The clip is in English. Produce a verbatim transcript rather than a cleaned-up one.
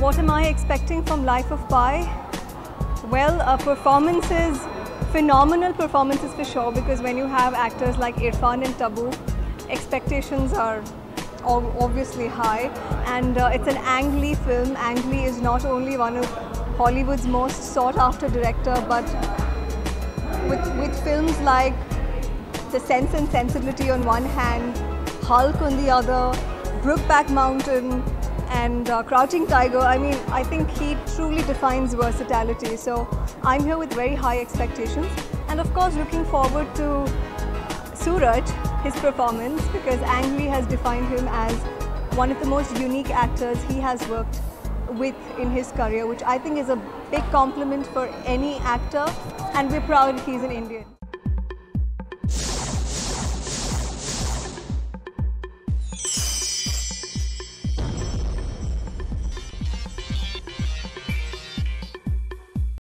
what am I expecting from Life of Pi? Well, uh, performances, phenomenal performances for sure, because when you have actors like Irfan and Tabu, expectations are obviously high. And uh, it's an Ang Lee film. Ang Lee is not only one of Hollywood's most sought after director, but with, with films like The Sense and Sensibility on one hand, Hulk on the other, Brokeback Mountain, and uh, Crouching Tiger, I mean, I think he truly defines versatility. So I'm here with very high expectations, and of course looking forward to Suraj, his performance, because Ang Lee has defined him as one of the most unique actors he has worked with in his career, which I think is a big compliment for any actor, and we're proud he's an Indian.